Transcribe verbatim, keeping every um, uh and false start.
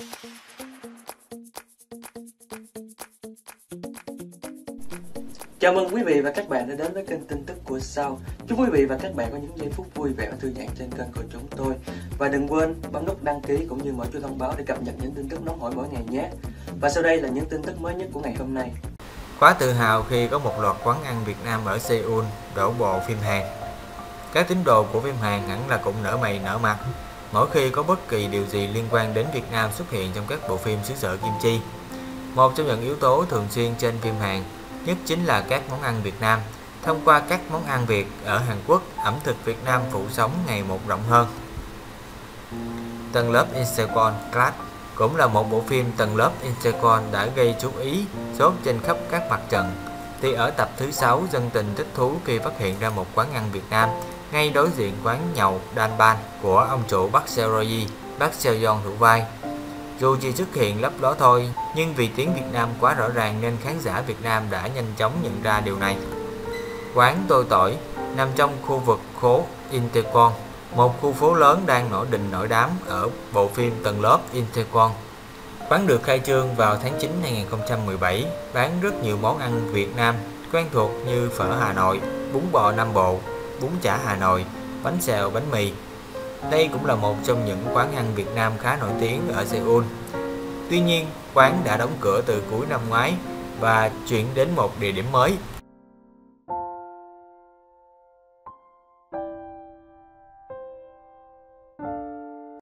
Chào mừng quý vị và các bạn đã đến với kênh tin tức của Sao. Chúc quý vị và các bạn có những giây phút vui vẻ và thư giãn trên kênh của chúng tôi. Và đừng quên bấm nút đăng ký cũng như mở chuông thông báo để cập nhật những tin tức nóng hổi mỗi ngày nhé. Và sau đây là những tin tức mới nhất của ngày hôm nay. Quá tự hào khi có một loạt quán ăn Việt Nam ở Seoul đổ bộ phim Hàn. Các tín đồ của phim Hàn hẳn là cũng nở mày nở mặt mỗi khi có bất kỳ điều gì liên quan đến Việt Nam xuất hiện trong các bộ phim xứ sở kim chi. Một trong những yếu tố thường xuyên trên phim Hàn nhất chính là các món ăn Việt Nam. Thông qua các món ăn Việt ở Hàn Quốc, ẩm thực Việt Nam phủ sóng ngày một rộng hơn. Tầng lớp Itaewon Class cũng là một bộ phim tầng lớp Itaewon đã gây chú ý sốt trên khắp các mặt trận. Thì ở tập thứ sáu, dân tình thích thú khi phát hiện ra một quán ăn Việt Nam ngay đối diện quán nhậu Danban của ông chủ Park Seo-rogi, Park Seo-young thủ vai. Dù chỉ xuất hiện lấp ló thôi, nhưng vì tiếng Việt Nam quá rõ ràng nên khán giả Việt Nam đã nhanh chóng nhận ra điều này. Quán Tôi Tỏi nằm trong khu vực phố Itaewon, một khu phố lớn đang nổi đình nổi đám ở bộ phim Tầng lớp Itaewon. Quán được khai trương vào tháng chín năm hai nghìn không trăm mười bảy, bán rất nhiều món ăn Việt Nam quen thuộc như phở Hà Nội, bún bò Nam Bộ, bún chả Hà Nội, bánh xèo, bánh mì. Đây cũng là một trong những quán ăn Việt Nam khá nổi tiếng ở Seoul. Tuy nhiên, quán đã đóng cửa từ cuối năm ngoái và chuyển đến một địa điểm mới